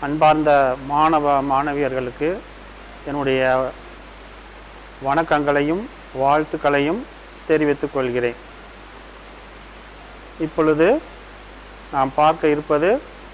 அன்பார்ந்த மாணவ மாணவியர்களுக்கு என்னுடைய வணக்கங்களையும் வாழ்த்துக்களையும் தெரிவித்துக் கொள்கிறேன். இப்பொழுது நாம் பார்க்க இருப்பது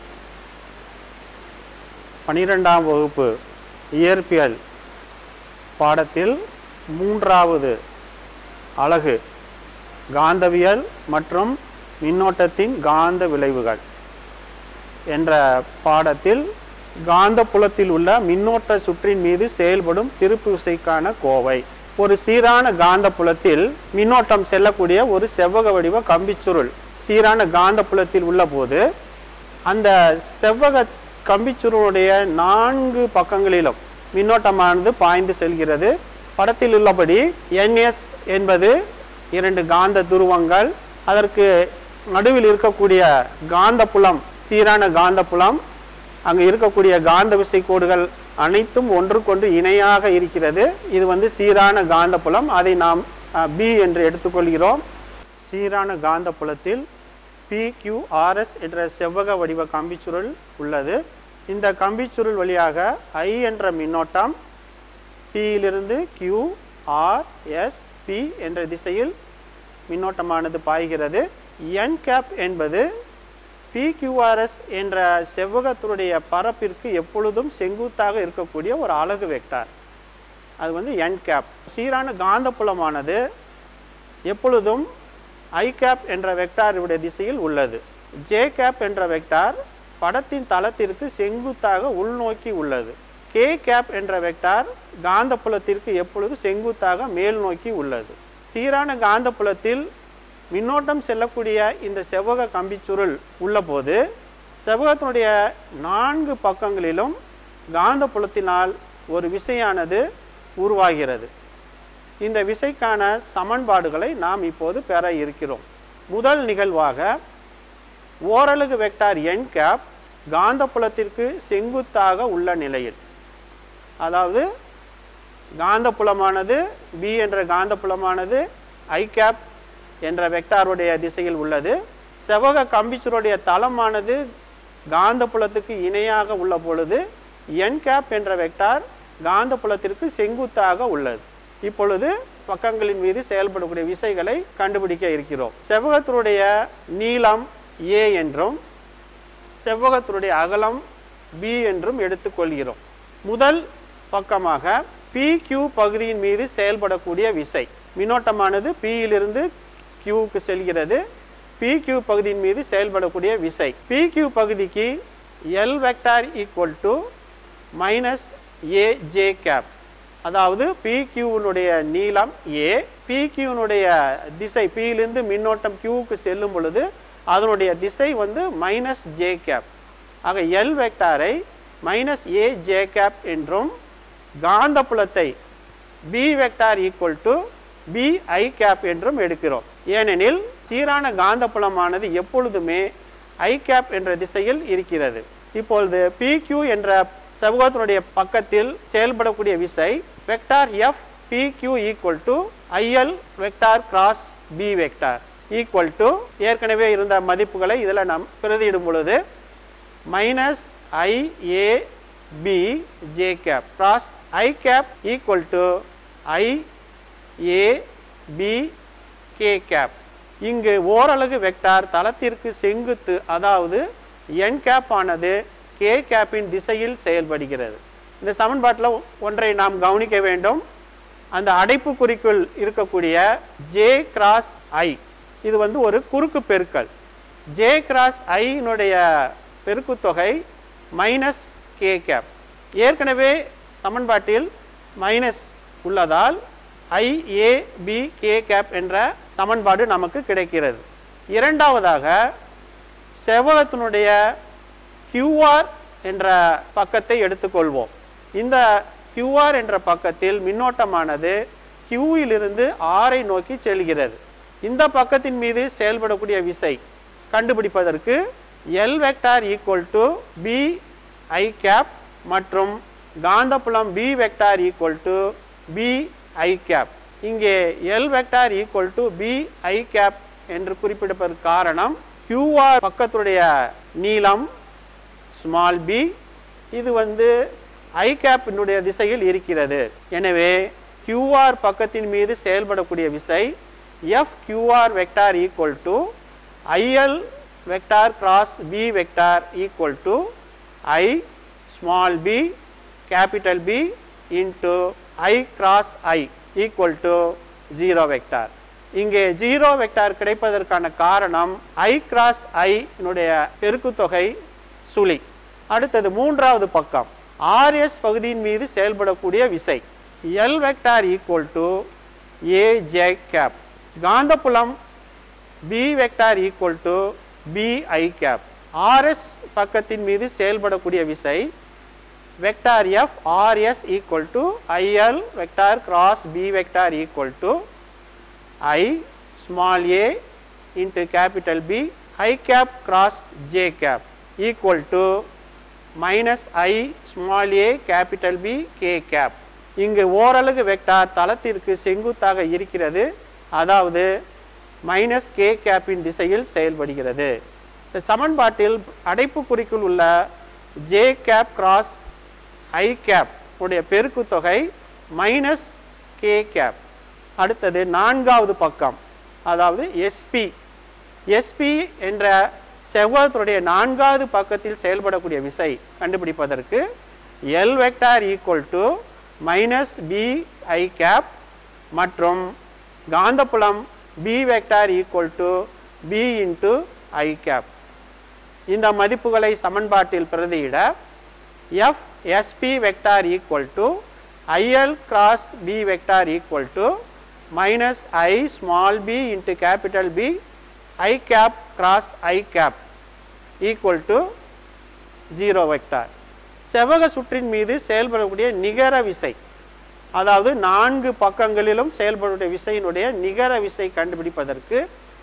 12ஆம் வகுப்பு இயற்பியல் பாடத்தில் 3வது அலகு காந்தவியல் மற்றும் மின்னோட்டத்தின் காந்த விளைவுகள் என்ற பாடத்தில் காந்தப்புலத்தில் உள்ள மின்னோட்ட சுற்றின் மீது செயல்படும் திருப்பு விசைக்கான கோவை. ஒரு சீரான காந்தப்புலத்தில் மின்னோட்டம் செல்லக்கூடிய ஒரு செவ்வக வடிவ கம்பிச்சுருள் சீரான காந்தப்புலத்தில் உள்ள போது அந்த செவ்வக கம்பிச்சுருளுடைய 4 பக்கங்களிலும் மின்னோட்டமானது பாய்ந்து செல்கிறது. படத்தில் உள்ளபடி NS என்பது 2 காந்த துருவங்கள், அதற்கு நடுவில் இருக்கக்கூடிய காந்தப்புலம் சீரான காந்தப்புலம், அங்கு இருக்கக்கூடிய காந்த விசை கோடுகள் அனைத்தும் ஒன்றுக்கொன்று இணையாக இருக்கிறது. இது சீரான காந்தப்புலம், அதை நாம் B என்று எடுத்துக்கொள்கிறோம். சீரான காந்தப்புலத்தில் PQRS என்ற செவ்வக வடிவ கம்பிச்சுருள் உள்ளது. இந்த கம்பிச்சுருள் வழியாக I என்ற மின்னோட்டம் P யிலிருந்து Q R S P என்ற திசையில் மின்னோட்டமானது பாய்கிறது. N கேப் என்பது PQRS என்ற செவ்வகத்தினுடைய பரப்பிற்கு எப்பொழுதும் செங்குத்தாக இருக்கக்கூடிய ஒரு அலகு வெக்டார், அது N கேப். சீரான காந்தப்புலமானது எப்பொழுதும் I கேப் என்ற வெக்டாருடைய திசையில் உள்ளது. J கேப் என்ற வெக்டார் படத்தின் தளத்திற்கு செங்குத்தாக உள்நோக்கி உள்ளது. K கேப் என்ற வெக்டார் காந்தப்புலத்திற்கு எப்பொழுது செங்குத்தாக மேல் நோக்கி உள்ளது. சீரான காந்தப்புலத்தில் மின்னோட்டம் செல்லக்கூடிய இந்த செவ்வக கம்பிச்சுருள் உள்ள போது செவ்வகத்தினுடைய 4 பக்கங்களிலும் காந்தப்புலத்தினால் ஒரு விசையானது உருவாகிறது. இந்த விசைக்கான சமன்பாடுகளை நாம் இப்போது பெற இருக்கிறோம். முதல் நிகழ்வாக ஓரலகு வெக்டார் N கேப் காந்தப்புலத்திற்கு செங்குத்தாக உள்ள நிலையில், அதாவது காந்தப்புலமானது B என்ற காந்தப்புலமானது I கேப் என்ற வெக்டாருடைய திசையில் உள்ளது. செவ்வக கம்பிச்சுருடைய தளமானது காந்தப்புலத்துக்கு இணையாக உள்ள பொழுது N கேப் என்ற வெக்டார் காந்தப்புலத்திற்கு செங்குத்தாக உள்ளது. இப்பொழுது பக்கங்களின் மீது செயல்படக்கூடிய விசைகளை கண்டுபிடிக்க இருக்கிறோம். செவ்வகத்தினுடைய நீளம் A என்றும் செவ்வகத்தினுடைய அகலம் B என்றும் எடுத்துக்கொள்கிறோம். முதல் பக்கமாக PQ பகுதியின் மீது செயல்படக்கூடிய விசை, மின்னோட்டமானது P யிலிருந்து Qக்கு செல்கிறது. PQ பகுதியின் மீது செயல்படக்கூடிய விசை, PQ பகுதிக்கு L vector equal to minus AJ cap, அதாவது PQனுடைய நீளம் A, PQனுடைய திசை P யிலிருந்து மின்னோட்டம் Qக்கு செல்லும் பொழுது அதனுடைய திசை மைனஸ் J கேப். ஆக L வெக்டாரை மைனஸ் AJ கேப் என்றும் காந்தப்புலத்தை B vector equal to BI cap என்றும் எடுக்கிறோம். ஏனெனில் சீரான காந்தப்புலமானது எப்பொழுதுமே I கேப் என்ற திசையில் இருக்கிறது. இப்பொழுது PQ என்ற செவ்வகத்தினுடைய பக்கத்தில் செயல்படக்கூடிய விசை vector F PQ equal to IL vector cross B vector equal to ஏற்கனவே இருந்த மதிப்புகளை இதில் நாம் பிரதியிடும் பொழுது minus IAB J cap cross I cap equal to IAB K cap. இங்கு ஓரலகு வெக்டார் தளத்திற்கு செங்குத்து, அதாவது N கேப் ஆனது K கேப்பின் திசையில் செயல்படுகிறது. இந்த சமன்பாட்டில் ஒன்றை நாம் கவனிக்க வேண்டும். அந்த அடைப்புக்குறிக்குள் இருக்கக்கூடிய J கிராஸ் I, இது ஒரு குறுக்கு பெருக்கல். J கிராஸ் I னுடைய பெருக்குத்தொகை மைனஸ் K கேப். ஏற்கனவே சமன்பாட்டில் மைனஸ் உள்ளதால் IAB K கேப் என்ற சமன்பாடு நமக்கு கிடைக்கிறது. இரண்டாவதாக செவ்வகத்தினுடைய QR என்ற பக்கத்தை எடுத்துக்கொள்வோம். இந்த QR என்ற பக்கத்தில் மின்னோட்டமானது Q யிலிருந்து R ஐ நோக்கி செல்கிறது. இந்த பக்கத்தின் மீது செயல்படக்கூடிய விசை கண்டுபிடிப்பதற்கு L vector equal to BI cap மற்றும் காந்தப்புலம் B vector equal to BI cap. இங்கே L vector equal to BI cap என்று குறிப்பிடப்பதற்கு காரணம் QR பக்கத்துடைய நீளம் ஸ்மால் b, இது வந்து I கேப்பினுடைய திசையில் இருக்கிறது. எனவே QR பக்கத்தின் மீது செயல்படக்கூடிய விசை FQR vector equal to IL vector cross B vector equal to I small b capital B into I cross I equal to 0 vector. இங்கே 0 வெக்டார் கிடைப்பதற்கான காரணம் I கிராஸ் I னுடைய பெருக்குத்தொகை சுழி. அடுத்தது மூன்றாவது பக்கம் RS பகுதியின் மீது செயல்படக்கூடிய விசை L vector equal to AJ cap. காந்தப்புலம் B vector equal to BI cap. RS பக்கத்தின் மீது செயல்படக்கூடிய விசை vector F RS equal to IL vector cross B vector equal to I small a into capital B I cap cross J cap equal to minus I small a capital B K cap. இங்கு ஓரலகு vector தளத்திற்கு செங்குத்தாக இருக்கிறது, அதாவது minus K கேப்பின் திசையில் செயல்படுகிறது. இந்த சமன்பாட்டில் அடைப்புக்குறிக்குள் உள்ள J cap cross I cap உடைய பெருக்குத்தொகை மைனஸ் K கேப். அடுத்தது நான்காவது பக்கம், அதாவது SP என்ற செவ்வகத்துடைய நான்காவது பக்கத்தில் செயல்படக்கூடிய விசை கண்டுபிடிப்பதற்கு L vector equal to minus BI cap மற்றும் காந்தப்புலம் B vector equal to B into I cap. இந்த மதிப்புகளை சமன்பாட்டில் பிரதியிட FSP vector equal to IL cross B vector equal to minus I small b into capital B I cap cross I cap equal to 0 vector. செவ்வக சுற்றின் மீது செயல்படக்கூடிய நிகர விசை, அதாவது நான்கு பக்கங்களிலும் செயல்படக்கூடிய விசையினுடைய நிகர விசை கண்டுபிடிப்பதற்கு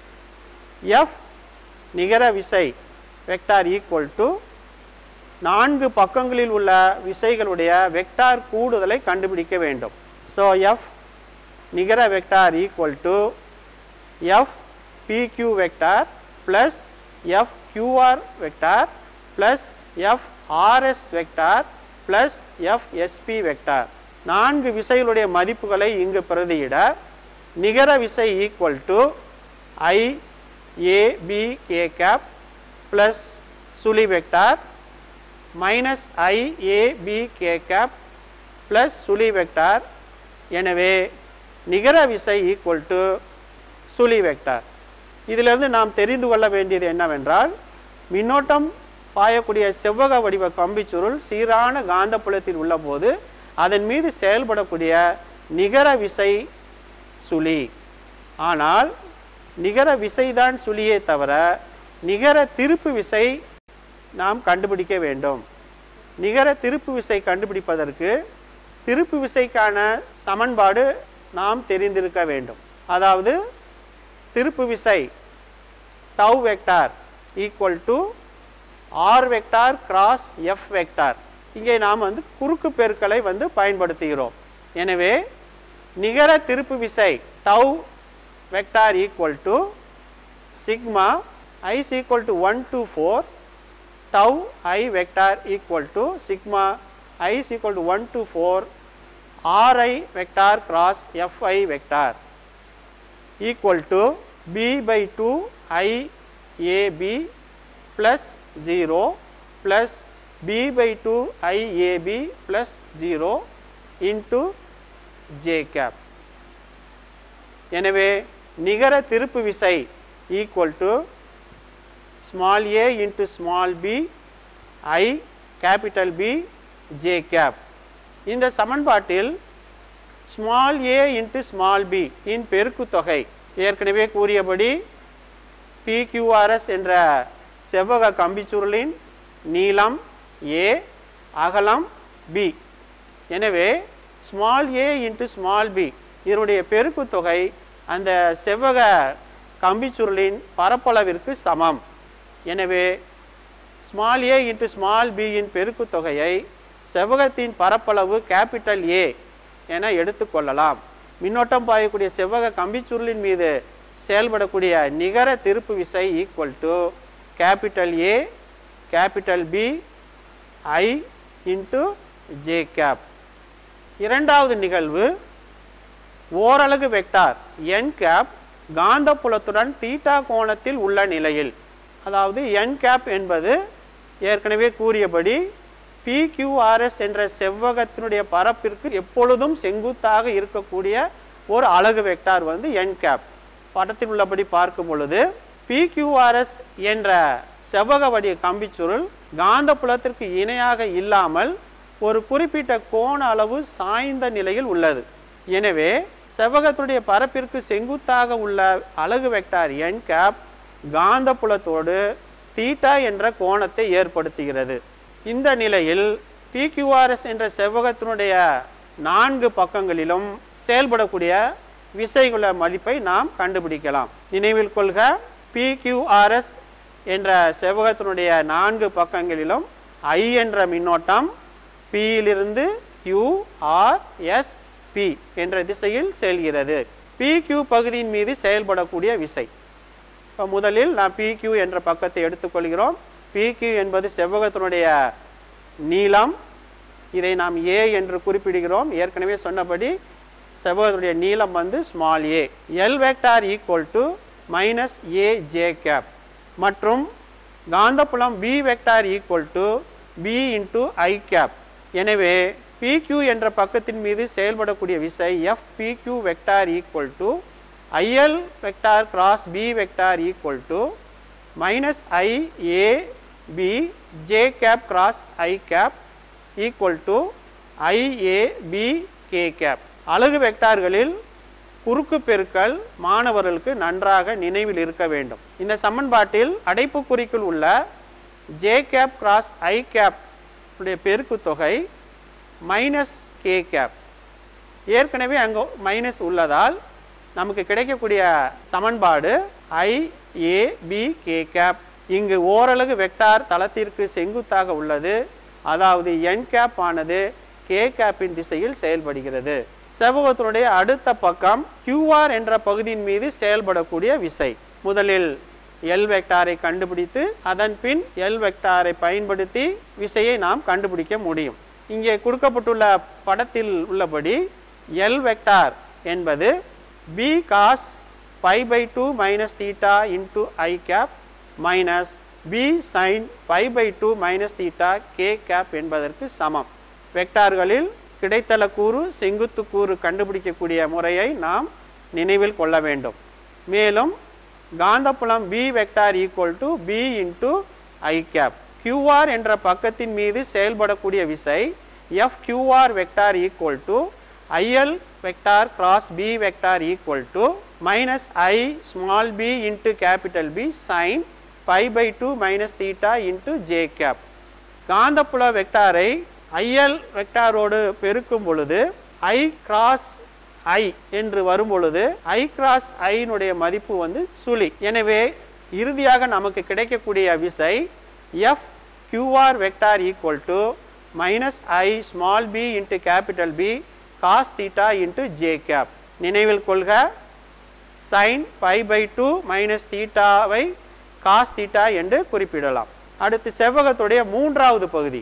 F நிகர விசை வெக்டார் ஈக்குவல் டு நான்கு பக்கங்களில் உள்ள விசைகளுடைய வெக்டார் கூடுதலை கண்டுபிடிக்க வேண்டும். ஸோ F நிகர vector equal to F PQ vector plus F QR vector plus F RS vector plus F SP vector. நான்கு விசைகளுடைய மதிப்புகளை இங்கு பிரதியிட நிகர விசை equal to I A B K cap plus சுழி vector minus I A B K cap plus சுழி vector. எனவே நிகர விசை ஈக்குவல் டு சுழி வெக்டார். இதிலிருந்து நாம் தெரிந்து கொள்ள வேண்டியது என்னவென்றால், மின்னோட்டம் பாயக்கூடிய செவ்வக வடிவ கம்பிச்சுருள் சீரான காந்தப்புலத்தில் உள்ள போது அதன் மீது செயல்படக்கூடிய நிகர விசை சுழி. ஆனால் நிகர விசைதான் சுழியே தவிர நிகர திருப்பு விசை நாம் கண்டுபிடிக்க வேண்டும். நிகர திருப்பு விசை கண்டுபிடிப்பதற்கு திருப்பு விசைக்கான சமன்பாடு நாம் தெரிந்திருக்க வேண்டும். அதாவது திருப்பு விசை tau vector equal to R vector cross F vector. இங்கே நாம் குறுக்கு பெருக்கலை பயன்படுத்துகிறோம். எனவே நிகர திருப்பு விசை tau vector equal to sigma I is equal to 1 to 4 tau I vector equal to sigma I is equal to 1 to 4 RI vector cross FI vector equal to B by 2 I AB plus 0 plus B by 2 I AB plus 0 into J cap. எனவே நிகர திருப்பு விசை equal to small a into small b I capital B J cap. இந்த சமன்பாட்டில் small a into small b இன் பெருக்குத்தொகை ஏற்கனவே கூறியபடி PQRS என்ற செவ்வக கம்பிச்சுருளின் நீளம் a, அகலம் b. எனவே small a into small b இதனுடைய பெருக்குத்தொகை அந்த செவ்வக கம்பிச்சுருளின் பரப்பளவிற்கு சமம். எனவே small a into small b இன் பெருக்குத்தொகையை செவ்வகத்தின் பரப்பளவு கேபிட்டல் A என எடுத்துக்கொள்ளலாம். மின்னோட்டம் பாயக்கூடிய செவ்வக கம்பிச்சுருளின் மீது செயல்படக்கூடிய நிகர திருப்பு விசை equal to capital A, capital B, I into J cap. இரண்டாவது நிகழ்வு ஓரலகு வெக்டார் n கேப் காந்தப்புலத்துடன் தீட்டா கோணத்தில் உள்ள நிலையில், அதாவது n கேப் என்பது ஏற்கனவே கூறியபடி PQRS என்ற செவ்வகத்தினுடைய பரப்பிற்கு எப்பொழுதும் செங்குத்தாக இருக்கக்கூடிய ஒரு அலகு வெக்டார் வந்து n கேப். படத்தில் உள்ளபடி பார்க்கும் பொழுது PQRS என்ற செவ்வக வடிவ கம்பிச்சுருள் காந்தப்புலத்திற்கு இணையாக இல்லாமல் ஒரு குறிப்பிட்ட கோண அளவு சாய்ந்த நிலையில் உள்ளது. எனவே செவ்வகத்துடைய பரப்பிற்கு செங்குத்தாக உள்ள அலகு வெக்டார் n கேப் காந்தப்புலத்தோடு தீட்டா என்ற கோணத்தை ஏற்படுத்துகிறது. இந்த நிலையில் PQRS என்ற செவ்வகத்தினுடைய 4 பக்கங்களிலும் செயல்படக்கூடிய விசைகுல மதிப்பை நாம் கண்டுபிடிக்கலாம். நினைவில் கொள்க, PQRS என்ற செவ்வகத்தினுடைய 4 பக்கங்களிலும் I என்ற மின்னோட்டம் P இலிருந்து Q R S P என்ற திசையில் செல்கிறது. PQ பகுதியின் மீது செயல்படக்கூடிய விசை. இப்போ முதலில் நாம் PQ என்ற பக்கத்தை எடுத்துக்கொள்கிறோம். PQ என்பது செவ்வகத்தினுடைய நீளம். இதை நாம் A என்று குறிப்பிடுகிறோம். ஏற்கனவே சொன்னபடி செவ்வகத்துடைய நீளம் வந்து small a. L vector equal to minus A J cap மற்றும் காந்தப்புலம் B vector equal to B into I cap. எனவே PQ என்ற பக்கத்தின் மீது செயல்படக்கூடிய விசை FPQ vector equal to IL vector cross B vector equal to minus IAB J cap cross I cap equal to IAB K cap. அலகு வெக்டார்களில் குறுக்கு பெருக்கல் மாணவர்களுக்கு நன்றாக நினைவில் இருக்க வேண்டும். இந்த சமன்பாட்டில் அடைப்புக்குறிக்குள் உள்ள J cap cross I cap உடைய பெருக்கு தொகை மைனஸ் K கேப். ஏற்கனவே அங்கு மைனஸ் உள்ளதால் நமக்கு கிடைக்கக்கூடிய சமன்பாடு IAB K கேப். இங்கு ஓரலகு வெக்டார் தளத்திற்கு செங்குத்தாக உள்ளது. அதாவது n கேப் ஆனது K கேப்பின் திசையில் செயல்படுகிறது. செவ்வகத்தினுடைய அடுத்த பக்கம் QR என்ற பகுதியின் மீது செயல்படக்கூடிய விசை. முதலில் L வெக்டாரை கண்டுபிடித்து அதன் பின் L வெக்டாரை பயன்படுத்தி விசையை நாம் கண்டுபிடிக்க முடியும். இங்கே கொடுக்கப்பட்டுள்ள படத்தில் உள்ளபடி L வெக்டார் என்பது B cos pi by 2 minus theta into I cap minus B sin pi by 2 minus theta K cap என்பதற்கு சமம். வெக்டார்களில் கிடைத்தல கூறு செங்குத்து கூறு கண்டுபிடிக்கக்கூடிய முறையை நாம் நினைவில் கொள்ள வேண்டும். மேலும் காந்தப்புலம் B vector equal to B into I cap. QR என்ற பக்கத்தின் மீது செயல்படக்கூடிய விசை FQR vector equal to IL vector cross B vector equal to minus I small b into capital B sin pi by 2 minus theta into J cap. காந்தப்புல வெக்டாரை IL வெக்டாரோடு பெருக்கும் பொழுது I cross I என்று வரும் பொழுது I கிராஸ் I னுடைய மதிப்பு வந்து சுழி. எனவே இறுதியாக நமக்கு கிடைக்கக்கூடிய விசை FQR vector equal to minus I small b into capital B cos theta into J cap. நினைவில் கொள்க, sin pi by 2 மைனஸ் தீட்டாவை cos theta என்று குறிப்பிடலாம். அடுத்து செவ்வகத்துடைய மூன்றாவது பகுதி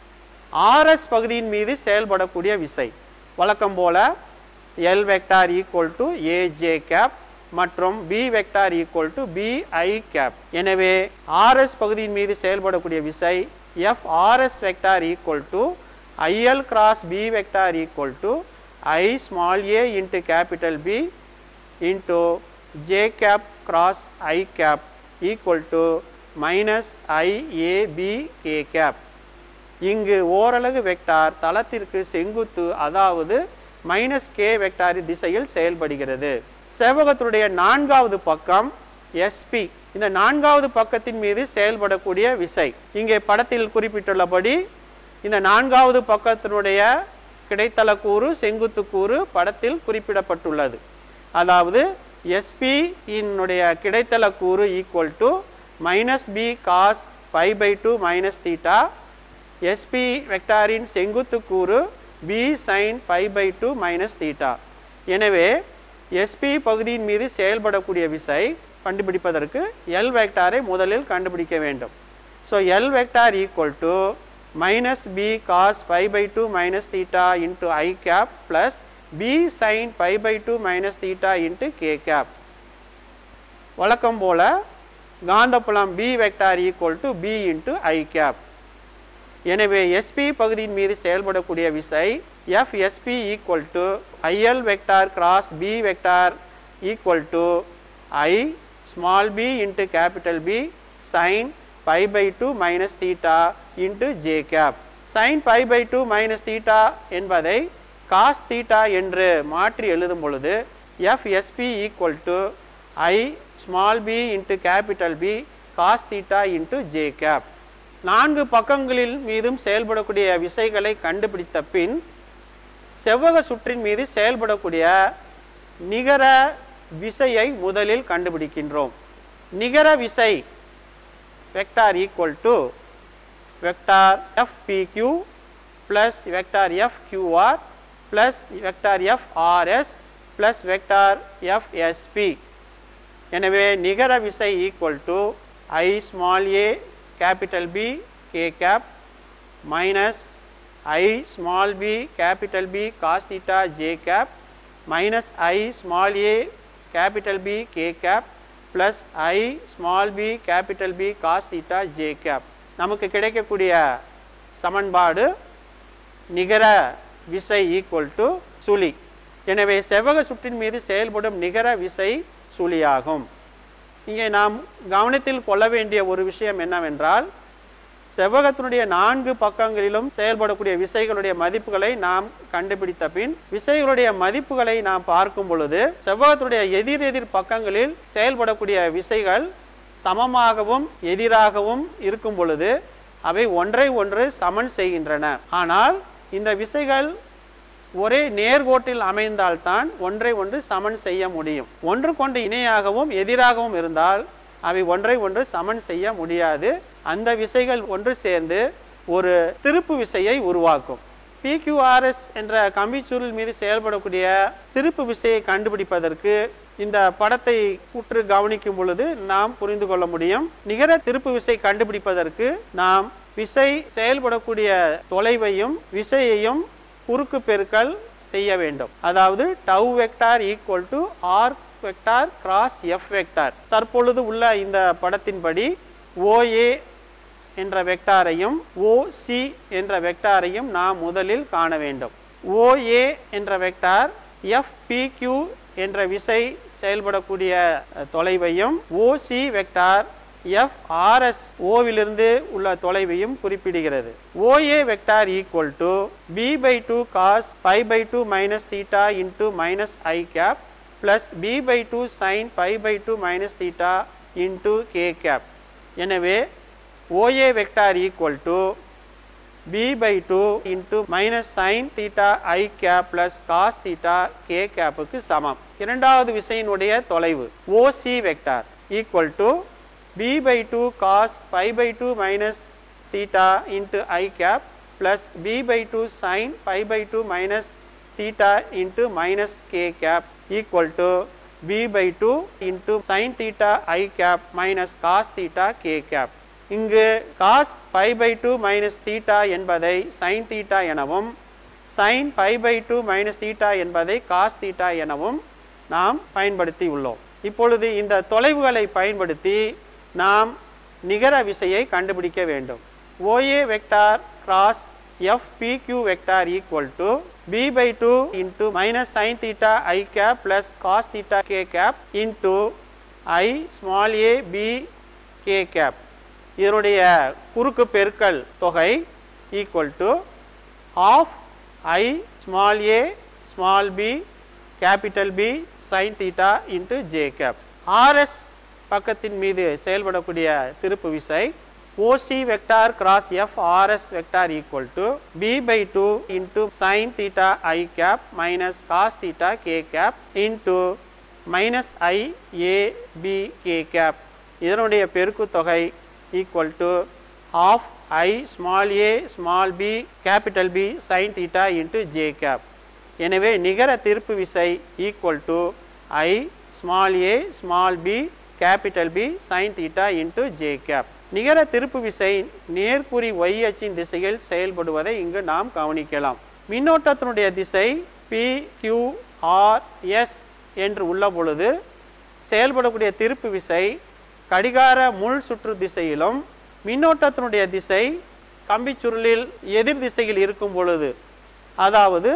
RS பகுதியின் மீது செயல்படக்கூடிய விசை. வழக்கம் போல L vector equal to AJ cap மற்றும் B vector equal to BI cap. எனவே RS பகுதியின் மீது செயல்படக்கூடிய விசை FRS vector equal to IL cross B vector equal to I small a into capital B into J cap cross I cap equal to minus IAB K cap. இங்கு ஓரலகு vector தளத்திற்கு செங்குத்து, அதாவது மைனஸ் K வெக்டார் திசையில் செயல்படுகிறது. செவ்வகத்துடைய நான்காவது பக்கம் SP. இந்த நான்காவது பக்கத்தின் மீது செயல்படக்கூடிய விசை இங்கே படத்தில் குறிப்பிட்டுள்ளபடி இந்த நான்காவது பக்கத்தினுடைய கிடைத்தல கூறு செங்குத்து கூறு படத்தில் குறிப்பிடப்பட்டுள்ளது. அதாவது SP இனுடைய கிடைத்தல கூறு equal to minus B cos pi by 2 minus theta. SP வெக்டாரின் செங்குத்து கூறு B sin pi by 2 minus theta. எனவே SP பகுதியின் மீது செயல்படக்கூடிய விசை கண்டுபிடிப்பதற்கு L வெக்டாரை முதலில் கண்டுபிடிக்க வேண்டும். So L vector equal to minus b cos pi by 2 minus theta into I cap plus b sin pi by 2 minus theta into k cap. வழக்கம் போல காந்தப்புலம் B vector equal to B into I cap. எனவே SP பகுதியின் மீது செயல்படக்கூடிய விசை FSP equal to IL vector cross B vector equal to I small b into capital B sin pi by 2 minus theta into j cap. sin pi by 2 minus theta என்பதை cos theta என்று மாற்றி எழுதும் பொழுது FSP equal to I small b into capital B cos theta into j cap. நான்கு பக்கங்களில் மீதும் செயல்படக்கூடிய விசைகளை கண்டுபிடித்த பின் செவ்வக சுற்றின் மீது செயல்படக்கூடிய நிகர விசையை முதலில் கண்டுபிடிக்கின்றோம். நிகர விசை vector equal to vector FPQ plus vector FQR plus vector FRS plus vector FSP. எனவே நிகர விசை equal to I small a capital B k cap minus I small b capital B cos theta j cap minus I small a capital B k cap plus I small b capital B cos theta j cap. நமக்கு கிடைக்கக்கூடிய சமன்பாடு நிகர விசை equal to சுழி. எனவே செவ்வக சுற்றின் மீது செயல்படும் நிகர விசை சுழியாகும். இங்கே நாம் கவனத்தில் கொள்ள வேண்டிய ஒரு விஷயம் என்னவென்றால் செவ்வகத்தினுடைய நான்கு பக்கங்களிலும் செயல்படக்கூடிய விசைகளுடைய மதிப்புகளை நாம் கண்டுபிடித்த பின் விசைகளுடைய மதிப்புகளை நாம் பார்க்கும் பொழுது செவ்வகத்தினுடைய எதிர் பக்கங்களில் செயல்படக்கூடிய விசைகள் சமமாகவும் எதிராகவும் இருக்கும் பொழுது அவை ஒன்றை ஒன்று சமன் செய்கின்றன. ஆனால் இந்த விசைகள் ஒரே நேர்கோட்டில் அமைந்தால்தான் ஒன்றை ஒன்று சமன் செய்ய முடியும். ஒன்றுக்கொன்று இணையாகவும் எதிராகவும் இருந்தால் அவை ஒன்றை ஒன்று சமன் செய்ய முடியாது. அந்த விசைகள் ஒன்று சேர்ந்து ஒரு திருப்பு விசையை உருவாக்கும். PQRS என்ற கம்பிச்சுருள் மீது செயல்படக்கூடிய திருப்பு விசையை கண்டுபிடிப்பதற்கு இந்த படத்தை உற்று கவனிக்கும் பொழுது நாம் புரிந்து கொள்ள முடியும். நிகர திருப்பு விசை கண்டுபிடிப்பதற்கு நாம் விசை செயல்படக்கூடிய தொலைவையும் விசையையும் குறுக்கு பெருக்கல் செய்ய வேண்டும். அதாவது tau vector equal to R vector cross F vector. தற்பொழுது உள்ள இந்த படத்தின்படி OA என்ற வெக்டாரையும் OC என்ற வெக்டாரையும் நாம் முதலில் காண வேண்டும். OA என்ற வெக்டார் FPQ என்ற விசை செயல்படக்கூடிய தொலைவையும் OC வெக்டார் FRS ஓவிலிருந்து உள்ள தொலைவையும் குறிப்பிடுகிறது. OA vector equal to B by 2 cos pi by 2 minus theta into minus I cap plus B by 2 sin pi by 2 minus theta into K cap. எனவே OA vector equal to B by 2 into minus sin theta I cap plus cos theta K cap க்கு சமம். இரண்டாவது விசையினுடைய தொலைவு OC vector equal to B by 2 cos pi by 2 minus theta into I cap plus B by 2 sin pi by 2 minus theta into minus K cap equal to B by 2 into sin theta I cap minus cos theta K cap. இங்கு cos pi by 2 minus theta என்பதை sin theta எனவும் sin pi by 2 minus theta என்பதை cos theta எனவும் நாம் பயன்படுத்தி உள்ளோம். இப்பொழுது இந்த தொலைவுகளை பயன்படுத்தி நாம் நிகர விசையை கண்டுபிடிக்க வேண்டும். OA vector cross FPQ vector equal to B by 2 into minus sin theta I cap plus cos theta K cap into I small a B K cap. இதனுடைய குறுக்கு பெருக்கல் தொகை equal to half I small a small b capital B sin theta into J cap. RS பக்கத்தின் மீது செயல்படக்கூடிய திருப்பு விசை OC vector cross FRS vector equal to B by 2 into sin theta I cap minus cos theta K cap into minus I A B K cap. இதனுடைய பெருக்கு தொகை equal to half I small a small b capital B sin theta into J cap. எனவே நிகர திருப்பு விசை equal to I small a small b capital B sin theta into J cap. நிகர திருப்பு விசை நேர்குறி y அச்சின் திசையில் செயல்படுவதை இங்கு நாம் கவனிக்கலாம். மின்னோட்டத்தினுடைய திசை PQRS என்று உள்ள பொழுது செயல்படக்கூடிய திருப்பு விசை கடிகார முள் சுற்று திசையிலும் மின்னோட்டத்தினுடைய திசை கம்பிச்சுருளில் எதிர் திசையில் இருக்கும் பொழுது, அதாவது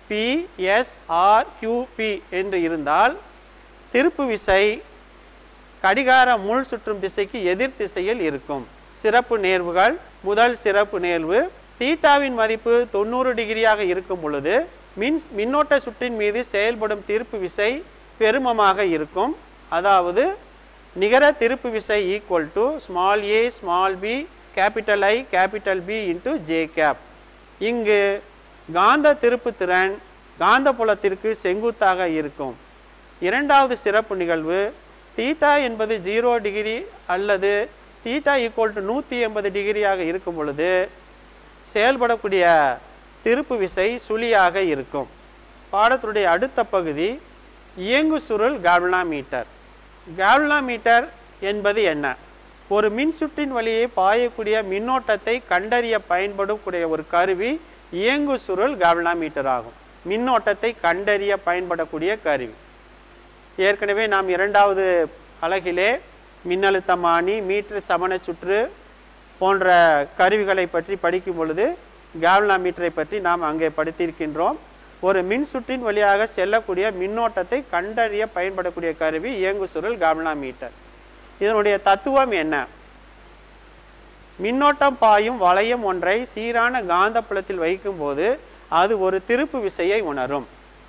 PSRQP என்று இருந்தால் திருப்பு விசை கடிகார முள் சுற்றும் திசைக்கு எதிர் திசையில் இருக்கும். சிறப்பு நேர்வுகள். முதல் சிறப்பு நேர்வு, தீட்டாவின் மதிப்பு 90 டிகிரியாக இருக்கும் பொழுது மின்னோட்ட சுற்றின் மீது செயல்படும் திருப்பு விசை பெருமமாக இருக்கும். அதாவது நிகர திருப்பு விசை equal to a small b capital I capital B into J cap. இங்கு காந்த திருப்பு திறன் காந்த புலத்திற்கு செங்குத்தாக இருக்கும். இரண்டாவது சிறப்பு நிகழ்வு, தீட்டா என்பது 0 டிகிரி அல்லது தீட்டா ஈக்குவல் டு 180 டிகிரியாக இருக்கும் பொழுது செயல்படக்கூடிய திருப்பு விசை சுழியாக இருக்கும். பாடத்துடைய அடுத்த பகுதி இயங்கு சுருள் கால்வனோமீட்டர். கால்வனோமீட்டர் என்பது என்ன? ஒரு மின்சுற்றின் வழியே பாயக்கூடிய மின்னோட்டத்தை கண்டறிய பயன்படக்கூடிய ஒரு கருவி இயங்கு சுருள் கால்வனோமீட்டர் ஆகும். மின்னோட்டத்தை கண்டறிய பயன்படக்கூடிய கருவி. ஏற்கனவே நாம் இரண்டாவது அலகிலே மின்னழுத்தமானி, மீட்டர் சமண சுற்று போன்ற கருவிகளை பற்றி படிக்கும் பொழுது கால்வனோமீட்டரை பற்றி நாம் அங்கே படித்திருக்கின்றோம். ஒரு மின் சுற்றின் வழியாக செல்லக்கூடிய மின்னோட்டத்தை கண்டறிய பயன்படக்கூடிய கருவி இயங்கு சுருள் கால்வனோமீட்டர். இதனுடைய தத்துவம் என்ன? மின்னோட்டம் பாயும் வளையம் ஒன்றை சீரான காந்த புலத்தில் வைக்கும் போது அது ஒரு திருப்பு விசையை உணரும்.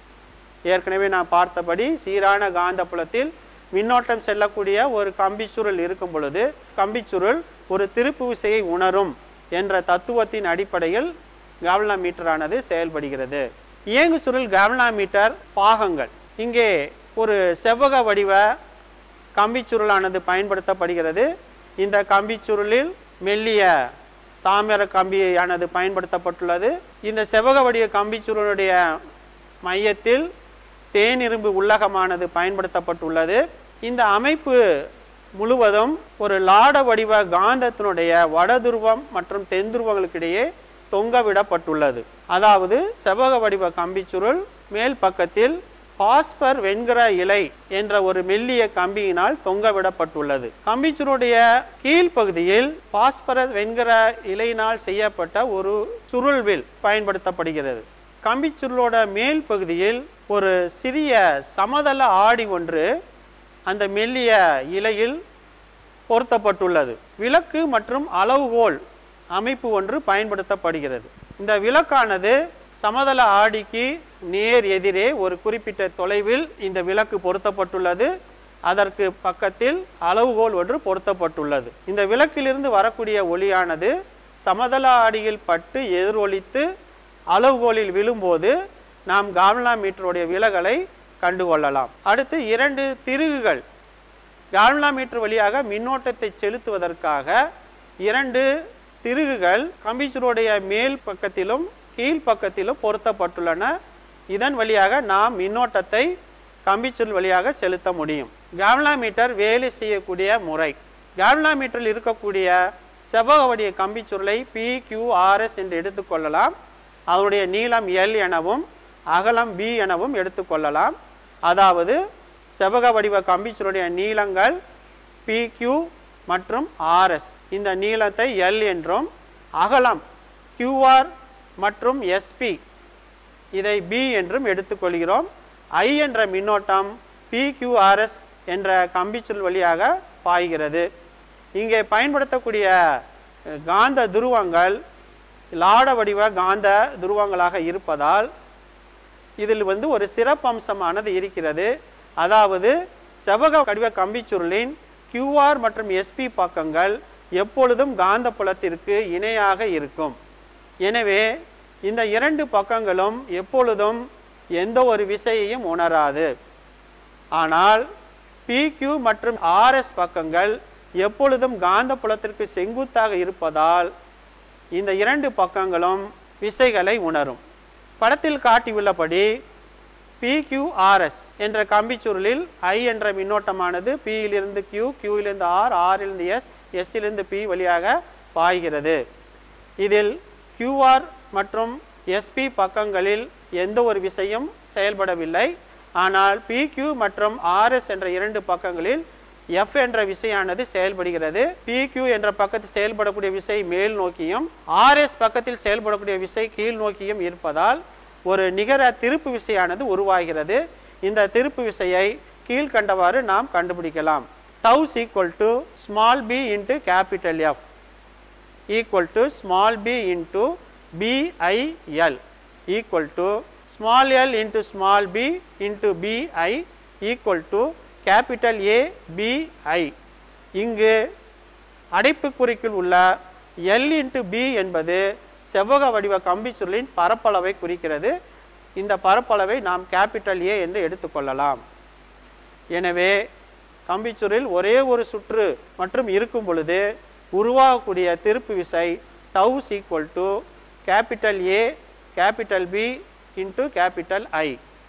ஏற்கனவே நான் பார்த்தபடி சீரான காந்த புலத்தில் மின்னோட்டம் செல்லக்கூடிய ஒரு கம்பிச்சுருள் இருக்கும் பொழுது கம்பிச்சுருள் ஒரு திருப்பு விசையை உணரும் என்ற தத்துவத்தின் அடிப்படையில் கால்வனோமீட்டரானது செயல்படுகிறது. இயங்கு சுருள் கால்வனோமீட்டர் பாகங்கள். இங்கே ஒரு செவ்வக வடிவ கம்பிச்சுருளானது பயன்படுத்தப்படுகிறது. இந்த கம்பிச்சுருளில் மெல்லிய தாமிர கம்பியானது பயன்படுத்தப்பட்டுள்ளது. இந்த செவ்வக வடிவ கம்பிச்சுருளுடைய மையத்தில் தேனிரும்பு உள்ளகமானது பயன்படுத்தப்பட்டுள்ளது. இந்த அமைப்பு முழுவதும் ஒரு லாட வடிவ காந்தத்தினுடைய வடதுருவம் மற்றும் தென்துருவங்களுக்கிடையே தொங்கவிடப்பட்டுள்ளது. அதாவது செவ்வக வடிவ கம்பிச்சுருள் மேல் பக்கத்தில் பாஸ்பர் வெண்கல இலை என்ற ஒரு மெல்லிய கம்பியினால் தொங்கவிடப்பட்டுள்ளது. கம்பிச்சுருளுடைய கீழ்ப்பகுதியில் பாஸ்பரஸ் வெண்கல இலையினால் செய்யப்பட்ட ஒரு சுருள்வில் பயன்படுத்தப்படுகிறது. கம்பிச்சுருளோட மேல் பகுதியில் ஒரு சிறிய சமதள ஆடி ஒன்று அந்த மெல்லிய இலையில் பொருத்தப்பட்டுள்ளது. விளக்கு மற்றும் அளவுகோல் அமைப்பு ஒன்று பயன்படுத்தப்படுகிறது. இந்த விளக்கானது சமதள ஆடிக்கு நேர் எதிரே ஒரு குறிப்பிட்ட தொலைவில் இந்த விளக்கு பொருத்தப்பட்டுள்ளது. அதற்கு பக்கத்தில் அளவுகோல் ஒன்று பொருத்தப்பட்டுள்ளது. இந்த விளக்கிலிருந்து வரக்கூடிய ஒளியானது சமதள ஆடியில் பட்டு எதிரொலித்து அளவுகோலில் விழும்போது நாம் கால்வனோமீட்டருடைய விலகலை கண்டுகொள்ளலாம். அடுத்து இரண்டு திருகுகள். கால்வனோமீட்டர் வழியாக மின்னோட்டத்தை செலுத்துவதற்காக இரண்டு திருகுகள் கம்பிச்சுருளுடைய மேல் பக்கத்திலும் கீழ் பக்கத்திலும் பொருத்தப்பட்டுள்ளன. இதன் வழியாக நாம் மின்னோட்டத்தை கம்பிச்சுருள் வழியாக செலுத்த முடியும். கால்வனோமீட்டர் வேலை செய்யக்கூடிய முறை. கால்வனோமீட்டரில் இருக்கக்கூடிய செவ்வக வடிவ கம்பிச்சுருளை PQRS என்று எடுத்துக்கொள்ளலாம். அதனுடைய நீளம் L எனவும் அகலம் B எனவும் எடுத்துக்கொள்ளலாம். அதாவது செவ்வக வடிவ கம்பிச்சுருளுடைய நீளங்கள் PQ மற்றும் RS. இந்த நீளத்தை L என்றும் அகலம் QR மற்றும் SP இதை B என்றும் எடுத்துக்கொள்கிறோம். I என்ற மின்னோட்டம் PQRS என்ற கம்பிச்சுருள் வழியாக பாய்கிறது. இங்கே பயன்படுத்தக்கூடிய காந்த துருவங்கள் லாட வடிவ காந்த துருவங்களாக இருப்பதால் இதில் ஒரு சிறப்பம்சமானது இருக்கிறது. அதாவது செவ்வக வடிவ கம்பிச்சுருளின் QR மற்றும் SP பக்கங்கள் எப்பொழுதும் காந்த புலத்திற்கு இணையாக இருக்கும். எனவே இந்த இரண்டு பக்கங்களும் எப்பொழுதும் எந்த ஒரு விசையையும் உணராது. ஆனால் PQ மற்றும் RS பக்கங்கள் எப்பொழுதும் காந்த புலத்திற்கு செங்குத்தாக இருப்பதால் இந்த இரண்டு பக்கங்களும் விசைகளை உணரும். படத்தில் காட்டியுள்ளபடி PQRS என்ற கம்பிச்சுருளில் I என்ற மின்னோட்டமானது P இலிருந்து Q, Q இலிருந்து R, R இலிருந்து S, எஸ்ஸிலிருந்து பி வழியாக பாய்கிறது. இதில் கியூஆர் மற்றும் எஸ்பி பக்கங்களில் எந்த ஒரு விசையும் செயல்படவில்லை. ஆனால் பிக்யூ மற்றும் ஆர்எஸ் என்ற இரண்டு பக்கங்களில் எஃப் என்ற விசையானது செயல்படுகிறது. பிக்யூ என்ற பக்கத்தில் செயல்படக்கூடிய விசை மேல் நோக்கியும் ஆர்எஸ் பக்கத்தில் செயல்படக்கூடிய விசை கீழ் நோக்கியும் இருப்பதால் ஒரு நிகர திருப்பு விசையானது உருவாகிறது. இந்த திருப்பு விசையை கீழ்கண்டவாறு நாம் கண்டுபிடிக்கலாம். Tau's equal to small b into capital F equal to small b into BIL equal to small l into small b into bi equal to capital A B I. இங்கு அடைப்புக்குறிக்குள் உள்ள L into B என்பது செவ்வக வடிவ கம்பிச்சுருளின் பரப்பளவை குறிக்கிறது. இந்த பரப்பளவை நாம் கேபிட்டல் A என்று எடுத்துக்கொள்ளலாம். எனவே கம்பிச்சுருளில் ஒரே ஒரு சுற்று மற்றும் இருக்கும் பொழுது உருவாகக்கூடிய திருப்பு விசை tau's equal to capital A capital B into capital I.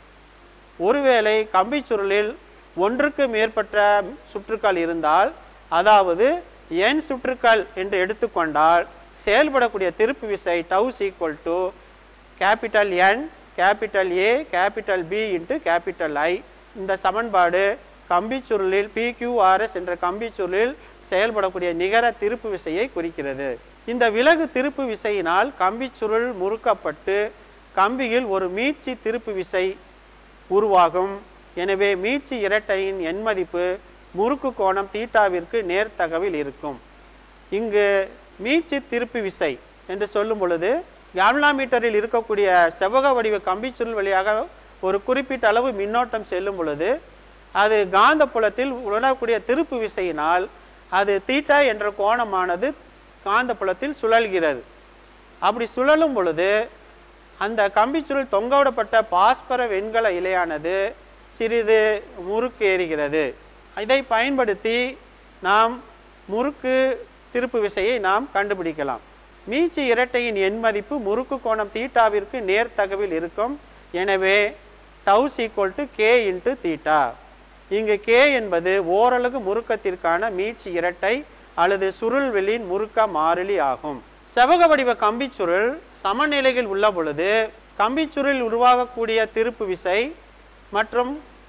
ஒருவேளை கம்பிச்சுருளில் ஒன்றுக்கு மேற்பட்ட சுற்றுக்கள் இருந்தால், அதாவது n சுற்றுக்கள் என்று எடுத்துக்கொண்டால் செயல்படக்கூடிய திருப்பு விசை tau's equal to capital N capital A capital B into capital I. இந்த சமன்பாடு கம்பிச்சுருளில் PQRS என்ற கம்பிச்சுருளில் செயல்படக்கூடிய நிகர திருப்பு விசையை குறிக்கிறது. இந்த விலகு திருப்பு விசையினால் கம்பிச்சுருள் முறுக்கப்பட்டு கம்பியில் ஒரு மீட்சி திருப்பு விசை உருவாகும். எனவே மீட்சி இரட்டையின் எண் மதிப்பு முறுக்கு கோணம் தீட்டாவிற்கு நேர்த்தகவில் இருக்கும். இங்கு மீட்சி திருப்பு விசை என்று சொல்லும் பொழுது கால்வனோமீட்டரில் இருக்கக்கூடிய செவ்வக வடிவ கம்பிச்சுருள் வழியாக ஒரு குறிப்பிட்ட அளவு மின்னோட்டம் செல்லும் பொழுது அது காந்த புலத்தில் உணரக்கூடிய திருப்பு விசையினால் அது தீட்டா என்ற கோணமானது காந்த புலத்தில் சுழல்கிறது. அப்படி சுழலும் பொழுது அந்த கம்பிச்சுருள் தொங்கவிடப்பட்ட பாஸ்பர வெண்கல இலையானது சிறிது முறுக்கு ஏறுகிறது. இதை பயன்படுத்தி நாம் முறுக்கு திருப்பு விசையை நாம் கண்டுபிடிக்கலாம். மீட்சி இரட்டையின் எண் மதிப்பு முறுக்கு கோணம் தீட்டாவிற்கு நேர்த்தகவில் இருக்கும். எனவே tau's equal to K into theta. இங்கு கே என்பது ஓரலகு முறுக்கத்திற்கான மீட்சி இரட்டை அல்லது சுருள்வெளியின் முறுக்க மாறிலி ஆகும். செவ்வக வடிவ கம்பிச்சுருள் சமநிலையில் உள்ள பொழுது கம்பிச்சுருளில் உருவாகக்கூடிய திருப்பு விசை மற்றும்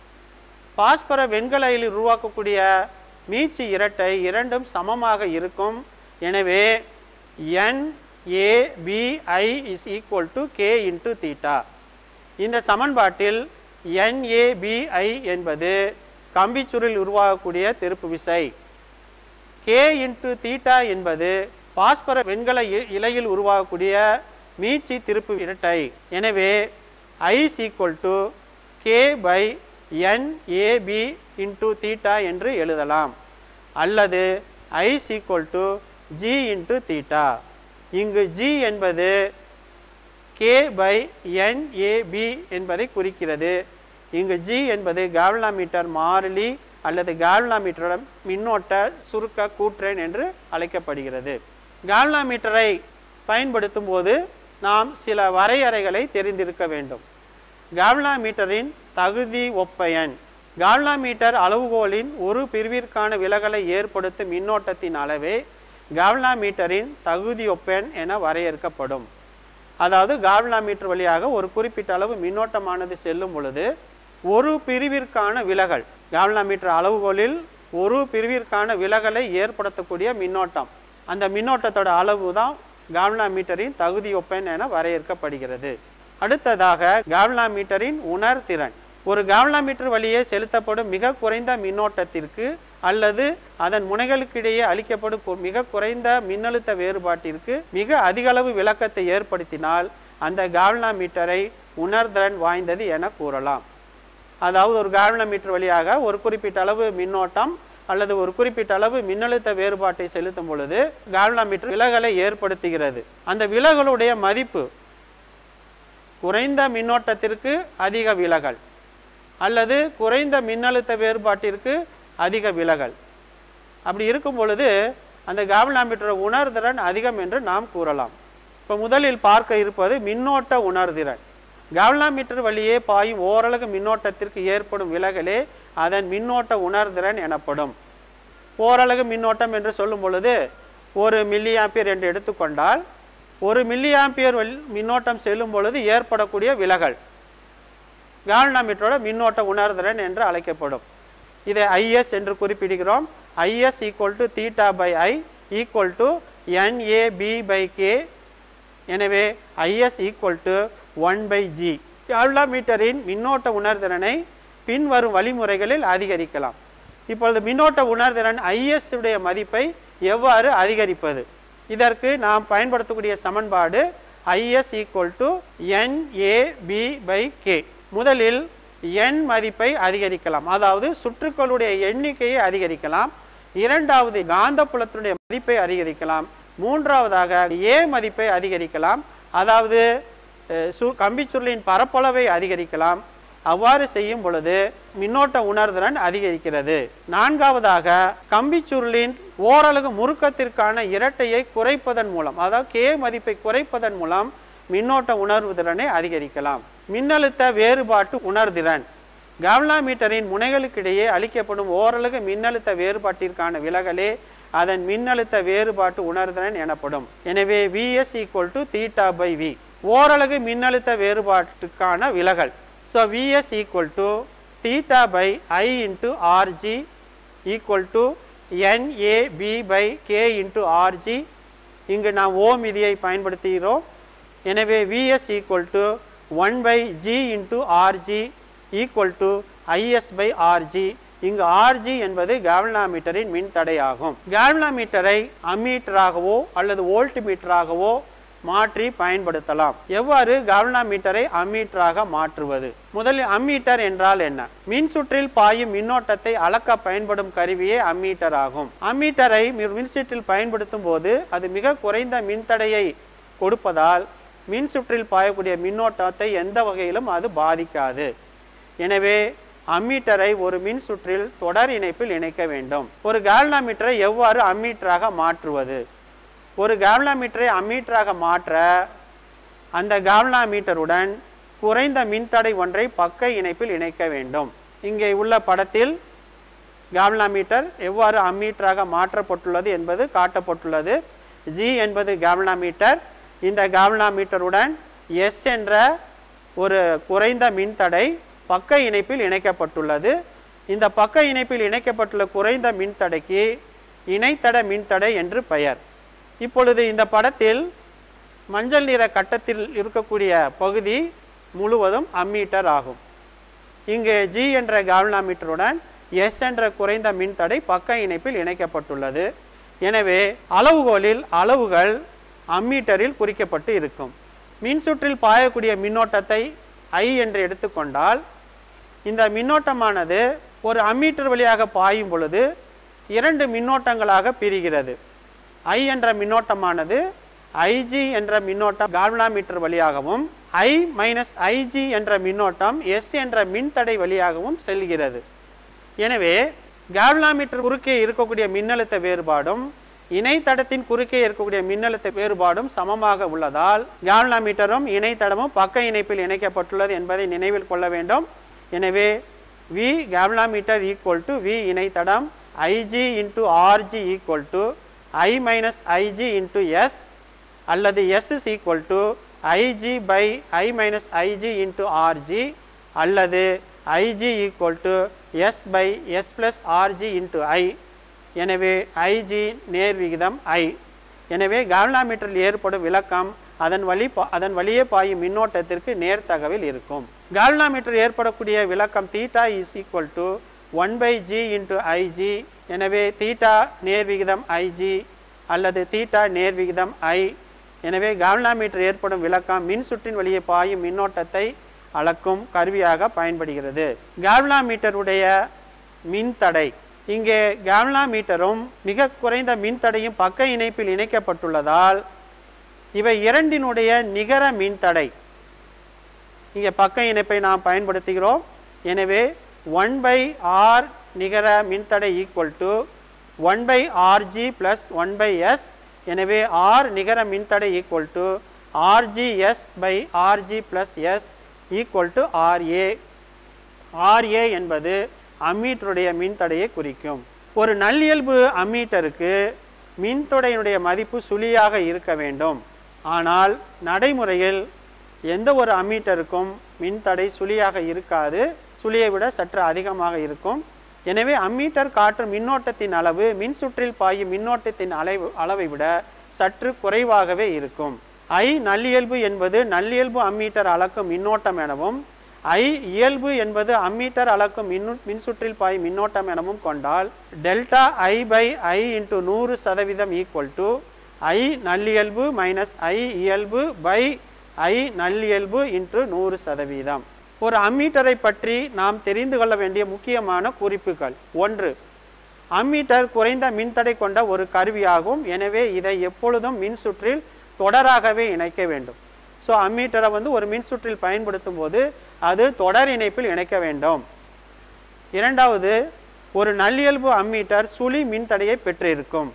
பாஸ்பர வெண்கலையில் உருவாக்கக்கூடிய மீட்சி இரட்டை இரண்டும் சமமாக இருக்கும். எனவே NABI is equal to K into theta. இந்த சமன்பாட்டில் NABI என்பது கம்பிச்சுருளில் உருவாகக்கூடிய திருப்பு விசை, K into theta என்பது பாஸ்பர வெண்கல இலையில் உருவாகக்கூடிய மீட்சி திருப்பு இரட்டை. எனவே I is equal to K by NAB into theta என்று எழுதலாம். அல்லது I is equal to G into theta. இங்கு G என்பது K by NAB என்பதை குறிக்கிறது. இங்கு G என்பது கால்வனோமீட்டர் மாறிலி அல்லது கால்வனோமீட்டர் மின்னோட்ட சுருக்க கூற்றெண் என்று அழைக்கப்படுகிறது. கால்வனோமீட்டரை பயன்படுத்தும் போது நாம் சில வரையறைகளை தெரிந்திருக்க வேண்டும். கால்வனோமீட்டரின் தகுதி ஒப்பெயன். கால்வனோமீட்டர் அளவுகோலின் ஒரு பிரிவிற்கான விலகலை ஏற்படுத்தும் மின்னோட்டத்தின் அளவே கால்வனோமீட்டரின் தகுதி ஒப்பெண் என வரையறுக்கப்படும். அதாவது கால்வனோமீட்டர் வழியாக ஒரு குறிப்பிட்ட அளவு மின்னோட்டமானது செல்லும் பொழுது ஒரு பிரிவிற்கான விலகல், கால்வனோமீட்டர் அளவுகோலில் ஒரு பிரிவிற்கான விலகலை ஏற்படுத்தக்கூடிய மின்னோட்டம், அந்த மின்னோட்டத்தோட அளவு தான் கால்வனோமீட்டரின் தகுதி ஒப்பெண் என வரையறுக்கப்படுகிறது. அடுத்ததாக கால்வனோமீட்டரின் உணர்திறன். ஒரு கால்வனோமீட்டர் வழியே செலுத்தப்படும் மிக குறைந்த மின்னோட்டத்திற்கு அல்லது அதன் முனைகளுக்கிடையே அளிக்கப்படும் மிக குறைந்த மின்னழுத்த வேறுபாட்டிற்கு மிக அதிக அளவு விளக்கத்தை ஏற்படுத்தினால் அந்த கால்வனோமீட்டரை உணர்திறன் வாய்ந்தது என கூறலாம். அதாவது ஒரு கால்வனோமீட்டர் வழியாக ஒரு குறிப்பிட்ட அளவு மின்னோட்டம் அல்லது ஒரு குறிப்பிட்ட அளவு மின்னழுத்த வேறுபாட்டை செலுத்தும் பொழுது கால்வனோமீட்டர் விலகலை ஏற்படுத்துகிறது. அந்த விலகலுடைய மதிப்பு குறைந்த மின்னோட்டத்திற்கு அதிக விலகல் அல்லது குறைந்த மின்னழுத்த வேறுபாட்டிற்கு அதிக விலகல். அப்படி இருக்கும் பொழுது அந்த கால்வனோமீட்டர் உணர்திறன் அதிகம் என்று நாம் கூறலாம். இப்போ முதலில் பார்க்க இருப்பது மின்னோட்ட உணர்திறன். கால்வனோமீட்டர் வழியே பாயும் ஓரலகு மின்னோட்டத்திற்கு ஏற்படும் விலகலே அதன் மின்னோட்ட உணர்திறன் எனப்படும். ஓரலகு மின்னோட்டம் என்று சொல்லும் பொழுது 1 மில்லி ஆம்பியர் என்று எடுத்துக்கொண்டால் 1 மில்லி ஆம்பியர் மின்னோட்டம் செல்லும் பொழுது ஏற்படக்கூடிய விலகல் கால்வனோமீட்டரோட மின்னோட்ட உணர்திறன் என்று அழைக்கப்படும். இதை IS என்று குறிப்பிடுகிறோம். IS equal to theta by I equal to NAB by K. எனவே IS equal to 1 by G. கால்வனோமீட்டரின் மின்னோட்ட உணர்திறனை பின்வரும் வழிமுறைகளில் அதிகரிக்கலாம். இப்பொழுது மின்னோட்ட உணர்திறன் IS உடைய மதிப்பை எவ்வாறு அதிகரிப்பது? இதற்கு நாம் பயன்படுத்தக்கூடிய சமன்பாடு IS equal to NAB by K. முதலில் n மதிப்பை அதிகரிக்கலாம், அதாவது சுற்றுக்களுடைய எண்ணிக்கையை அதிகரிக்கலாம். இரண்டாவது காந்தப்புலத்தினுடைய மதிப்பை அதிகரிக்கலாம். மூன்றாவதாக A மதிப்பை அதிகரிக்கலாம், அதாவது கம்பிச்சுருளின் பரப்பளவை அதிகரிக்கலாம். அவ்வாறு செய்யும் பொழுது மின்னோட்ட உணர்திறன் அதிகரிக்கிறது. நான்காவதாக கம்பிச்சுருளின் ஓரலகு முறுக்கத்திற்கான இரட்டையை குறைப்பதன் மூலம், அதாவது K மதிப்பை குறைப்பதன் மூலம் மின்னோட்ட உணர்திறனை அதிகரிக்கலாம். மின்னழுத்த வேறுபாட்டு உணர்திறன் கால்வனோமீட்டரின் முனைகளுக்கிடையே அளிக்கப்படும் ஓரலகு மின்னழுத்த வேறுபாட்டிற்கான விலகலே அதன் மின்னழுத்த வேறுபாட்டு உணர்திறன் எனப்படும். எனவே VS equal to theta by V. ஓரலகு மின்னழுத்த வேறுபாட்டுக்கான விலகல். So VS equal to theta by I into RG equal to NAB by K into RG. இங்கு நாம் ஓம் விதியை பயன்படுத்துகிறோம். எனவே VS equal to 1 by G into RG equal to IS by RG. இங்கு RG என்பது கால்வனோமீட்டரின் மின்தடை ஆகும். கால்வனோமீட்டரை அம்மீட்டராகவோ அல்லது வோல்ட் மீட்டராகவோ மாற்றி பயன்படுத்தலாம். எவ்வாறு கால்வனோமீட்டரை அம்மீட்டராக மாற்றுவது? முதலில் அம்மீட்டர் என்றால் என்ன? மின் சுற்றில் பாயும் மின்னோட்டத்தை அளக்க பயன்படும் கருவியே அம்மீட்டர் ஆகும். அம்மீட்டரை மின்சுற்றில் பயன்படுத்தும் போது அது மிக குறைந்த மின்தடையை கொடுப்பதால் மின் சுற்றில் பாயக்கூடிய மின்னோட்டத்தை எந்த வகையிலும் அது பாதிக்காது. எனவே அம்மீட்டரை ஒரு மின் சுற்றில் தொடர் இணைப்பில் இணைக்க வேண்டும். ஒரு கால்வனோமீட்டரை எவ்வாறு அம்மீட்டராக மாற்றுவது? ஒரு கால்வனோமீட்டரை அம்மீட்டராக மாற்ற அந்த கால்வனோமீட்டருடன் குறைந்த மின்தடை ஒன்றை பக்க இணைப்பில் இணைக்க வேண்டும். இங்கே உள்ள படத்தில் கால்வனோமீட்டர் எவ்வாறு அம்மீட்டராக மாற்றப்பட்டுள்ளது என்பது காட்டப்பட்டுள்ளது. G என்பது கால்வனோமீட்டர். இந்த கால்வனோமீட்டருடன் S என்ற ஒரு குறைந்த மின்தடை பக்க இணைப்பில் இணைக்கப்பட்டுள்ளது. இந்த பக்க இணைப்பில் இணைக்கப்பட்டுள்ள குறைந்த மின்தடைக்கு இணைத்தட மின்தடை என்று பெயர். இப்பொழுது இந்த படத்தில் மஞ்சள் நிற கட்டத்தில் இருக்கக்கூடிய பகுதி முழுவதும் அம்மீட்டர் ஆகும். இங்கே G என்ற கால்வனோமீட்டருடன் S என்ற குறைந்த மின்தடை பக்க இணைப்பில் இணைக்கப்பட்டுள்ளது. எனவே அளவுகோலில் அளவுகள் அம்மீட்டரில் குறிக்கப்பட்டு இருக்கும். மின்சுற்றில் பாயக்கூடிய மின்னோட்டத்தை I என்று எடுத்துக்கொண்டால் இந்த மின்னோட்டமானது ஒரு அம்மீட்டர் வழியாக பாயும் பொழுது இரண்டு மின்னோட்டங்களாக பிரிகிறது. I என்ற மின்னோட்டமானது IG என்ற மின்னோட்டம் கால்வனோமீட்டர் வழியாகவும் I மைனஸ் IG என்ற மின்னோட்டம் S என்ற மின்தடை வழியாகவும் செல்கிறது. எனவே கால்வனோமீட்டர் குறுக்கே இருக்கக்கூடிய மின்னழுத்த வேறுபாடும் இணைத்தடத்தின் குறுக்கே இருக்கக்கூடிய மின்னழுத்த வேறுபாடும் சமமாக உள்ளதால் கால்வனோமீட்டரும் இணைத்தடமும் பக்க இணைப்பில் இணைக்கப்பட்டுள்ளது என்பதை நினைவில் கொள்ள வேண்டும். எனவே V galvanometer equal to V இணைத்தடம் IG into RG equal to I minus IG into S அல்லது S is equal to IG by I minus IG into RG அல்லது IG equal to S by S plus RG into I. எனவே IG நேர் விகிதம் I. எனவே கால்வனோமீட்டரில் ஏற்படும் விலக்கம் அதன் வழியே பாயும் மின்னோட்டத்திற்கு நேர்த்தகவில் இருக்கும். கால்வனோமீட்டர் ஏற்படக்கூடிய விலக்கம் theta is equal to 1 by G into IG. எனவே தீட்டா நேர் விகிதம் IG அல்லது தீட்டா நேர் விகிதம் I. எனவே கால்வனோமீட்டர் ஏற்படும் விலக்கம் மின் சுற்றின் வழியே பாயும் மின்னோட்டத்தை அளக்கும் கருவியாக பயன்படுகிறது. கால்வனோமீட்டருடைய மின்தடை இங்கே கால்வனோமீட்டரும் மிக குறைந்த மின்தடையும் பக்க இணைப்பில் இணைக்கப்பட்டுள்ளதால் இவை இரண்டினுடைய நிகர மின்தடை. இங்கே பக்க இணைப்பை நாம் பயன்படுத்துகிறோம். எனவே 1 பை R நிகர மின்தடை equal to 1 by RG plus 1 by S. எனவே R நிகர மின்தடை equal to RGS by RG plus S equal to RA. RA என்பது அம்மீட்டருடைய மின்தடையை குறிக்கும். ஒரு நல்லியல்பு அம்மீட்டருக்கு மின்தடையினுடைய மதிப்பு சுழியாக இருக்க வேண்டும். ஆனால் நடைமுறையில் எந்த ஒரு அம்மீட்டருக்கும் மின்தடை சுழியாக இருக்காது, சுழியை விட சற்று அதிகமாக இருக்கும். எனவே அம்மீட்டர் காட்டும் மின்னோட்டத்தின் அளவு மின்சுற்றில் பாயும் மின்னோட்டத்தின் அளவை விட சற்று குறைவாகவே இருக்கும். I நல்லியல்பு என்பது நல்லியல்பு அம்மீட்டர் அளக்கும் மின்னோட்டம் எனவும் I இயல்பு என்பது அம்மீட்டர் அளக்கும் மின்சுற்றில் பாயும் மின்னோட்டம் எனவும் கொண்டால் delta I by I into 100% equal to I நல்லியல்பு மைனஸ் I இயல்பு பை I நல்லியல்பு இன்ட்டு 100%. ஒரு அம்மீட்டரை பற்றி நாம் தெரிந்து கொள்ள வேண்டிய முக்கியமான குறிப்புகள். 1. அம்மீட்டர் குறைந்த மின்தடை கொண்ட ஒரு கருவியாகும். எனவே இதை எப்பொழுதும் மின்சுற்றில் தொடராகவே இணைக்க வேண்டும். ஸோ அம்மீட்டரை ஒரு மின்சுற்றில் பயன்படுத்தும் போது அது தொடர் இணைப்பில் இணைக்க வேண்டும். 2வது, ஒரு நல்லியல்பு அம்மீட்டர் சுழி மின்தடையை பெற்றிருக்கும்.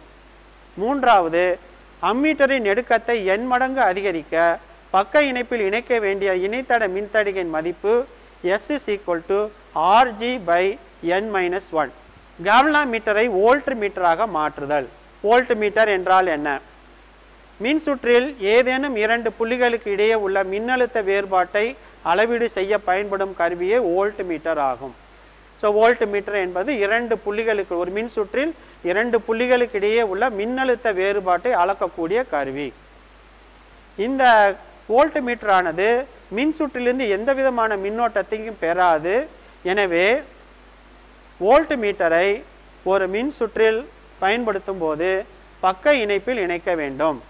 3வது, அம்மீட்டரின் நெடுக்கத்தை n மடங்கு அதிகரிக்க பக்க இணைப்பில் இணைக்க வேண்டிய இணைத்தட மின்தடையின் மதிப்பு S = Rg by n-1. கால்வனோமீட்டரை வோல்ட் மீட்டராக மாற்றுதல். வோல்ட் மீட்டர் என்றால் என்ன? மின்சுற்றில் ஏதேனும் 2 புள்ளிகளுக்கு இடையே உள்ள மின்னழுத்த வேறுபாட்டை அளவீடு செய்ய பயன்படும் கருவியே வோல்ட் மீட்டர் ஆகும். ஸோ வோல்ட் மீட்டர் என்பது 2 புள்ளிகளுக்கு, ஒரு மின்சுற்றில் 2 புள்ளிகளுக்கு இடையே உள்ள மின்னழுத்த வேறுபாட்டை அளக்கக்கூடிய கருவி. இந்த வோல்ட் மீட்டரானது மின்சுற்றிலிருந்து எந்த விதமான மின்னோட்டத்தையும் பெறாது. எனவே வோல்ட் மீட்டரை ஒரு மின்சுற்றில் பயன்படுத்தும் போது பக்க இணைப்பில் இணைக்க வேண்டும்.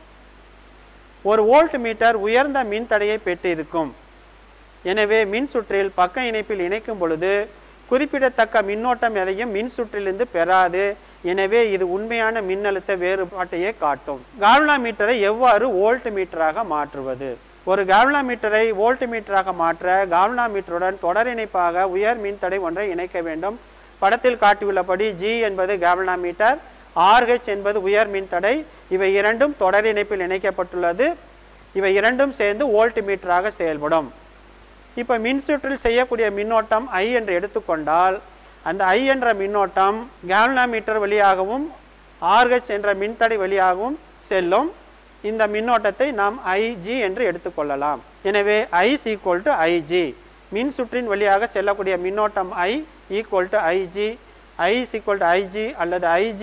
ஒரு வோல்ட் மீட்டர் உயர்ந்த மின்தடையை பெற்றிருக்கும். எனவே மின்சுற்றில் பக்க இணைப்பில் இணைக்கும் பொழுது குறிப்பிடத்தக்க மின்னோட்டம் எதையும் மின்சுற்றிலிருந்து பெறாது. எனவே இது உண்மையான மின்னழுத்த வேறுபாட்டையே காட்டும். கால்வனோமீட்டரை எவ்வாறு வோல்ட் மீட்டராக மாற்றுவது? ஒரு கால்வனோமீட்டரை வோல்ட் மீட்டராக மாற்ற கால்வனோமீட்டருடன் தொடர் இணைப்பாக உயர் மின்தடை ஒன்றை இணைக்க வேண்டும். படத்தில் காட்டியுள்ளபடி G என்பது கால்வனோமீட்டர், RH என்பது உயர் மின்தடை. இவை இரண்டும் தொடர் இணைப்பில் இணைக்கப்பட்டுள்ளது. இவை இரண்டும் சேர்ந்து வோல்ட் மீட்டராக செயல்படும். இப்போ மின்சுற்றில் செய்யக்கூடிய மின்னோட்டம் I என்று எடுத்துக்கொண்டால் அந்த I என்ற மின்னோட்டம் கால்வனோமீட்டர் வழியாகவும் RH என்ற மின்தடை வழியாகவும் செல்லும். இந்த மின்னோட்டத்தை நாம் IG என்று எடுத்துக்கொள்ளலாம். எனவே I = IG. மின்சுற்றின் வழியாக செல்லக்கூடிய மின்னோட்டம் I = IG. I = IG அல்லது IG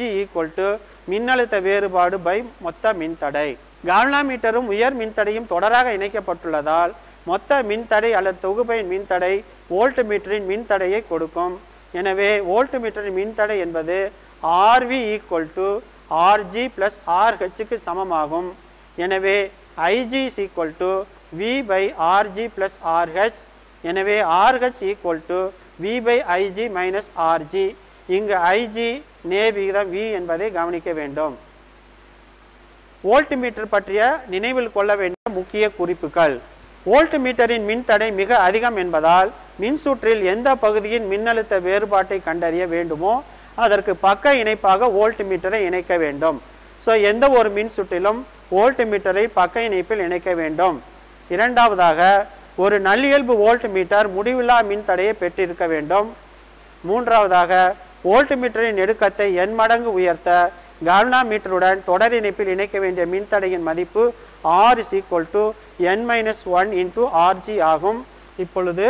= மின்னழுத்த வேறுபாடு பை மொத்த மின்தடை. கால்வனோமீட்டரும் உயர் மின்தடையும் தொடராக இணைக்கப்பட்டுள்ளதால் மொத்த மின்தடை அல்லது தொகுப்பையின் மின்தடை வோல்ட் மீட்டரின் மின்தடையை கொடுக்கும். எனவே வோல்ட் மீட்டரின் மின்தடை என்பது RV = RG + RH க்கு சமமாகும். எனவே IG = V by RG + RH. எனவே RH = V by IG minus RG. இங்கு IG நேர் விகிதம் V என்பதை கவனிக்க வேண்டும். வோல்ட் மீட்டர் பற்றிய நினைவில் கொள்ள வேண்டிய முக்கிய குறிப்புகள். வோல்ட் மீட்டரின் மின்தடை மிக அதிகம் என்பதால் மின்சுற்றில் எந்த பகுதியின் மின்னழுத்த வேறுபாட்டை கண்டறிய வேண்டுமோ அதற்கு பக்க இணைப்பாக வோல்ட் மீட்டரை இணைக்க வேண்டும். ஸோ எந்த ஒரு மின்சுற்றிலும் வோல்ட் மீட்டரை பக்க இணைப்பில் இணைக்க வேண்டும். இரண்டாவதாக, ஒரு நல்லியல்பு வோல்ட் மீட்டர் முடிவில்லா மின்தடையை பெற்றிருக்க வேண்டும். மூன்றாவதாக, வோல்ட் மீட்டரின் நெடுக்கத்தை n மடங்கு உயர்த்த கால்வனோமீட்டருடன் தொடர் இணைப்பில் இணைக்க வேண்டிய மின்தடையின் மதிப்பு R = n-1 × Rg ஆகும். இப்பொழுது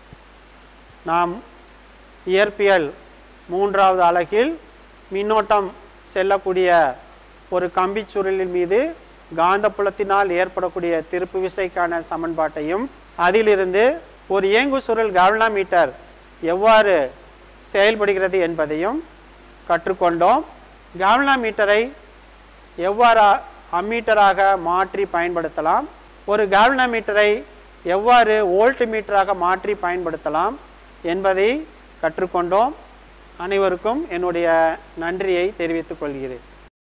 நாம் இயற்பியல் 3வது அலகில் மின்னோட்டம் செல்லக்கூடிய ஒரு கம்பி சுருளின் மீது காந்தப்புலத்தினால் ஏற்படக்கூடிய திருப்பு விசைக்கான சமன்பாட்டையும் அதிலிருந்து ஒரு இயங்கு சுருள் கால்வனோமீட்டர் எவ்வாறு செயல்படுகிறது என்பதையும் கற்றுக்கொண்டோம். கால்வனோமீட்டரை எவ்வாறு அம்மீட்டராக மாற்றி பயன்படுத்தலாம், ஒரு கால்வனோமீட்டரை எவ்வாறு வோல்ட் மீட்டராக மாற்றி பயன்படுத்தலாம் என்பதை கற்றுக்கொண்டோம். அனைவருக்கும் என்னுடைய நன்றியை தெரிவித்துக் கொள்கிறேன்.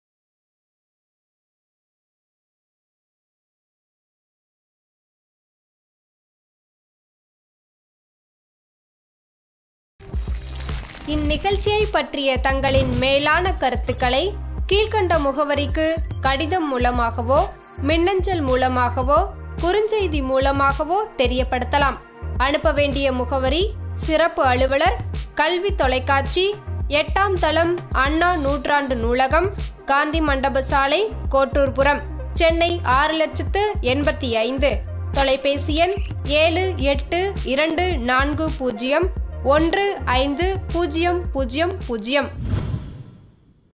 இந்நிகழ்ச்சியை பற்றிய தங்களின் மேலான கருத்துக்களை கீழ்கண்ட முகவரிக்கு கடிதம் மூலமாகவோ மின்னஞ்சல் மூலமாகவோ குறுஞ்செய்தி மூலமாகவோ தெரியப்படுத்தலாம். அனுப்ப வேண்டிய முகவரி: சிறப்பு அலுவலர், கல்வி தொலைக்காட்சி, 8ஆம் தளம் அண்ணா நூற்றாண்டு நூலகம், காந்தி மண்டப சாலை, கோட்டூர்புரம், சென்னை 6,85,000. தொலைபேசி எண் 7824015000.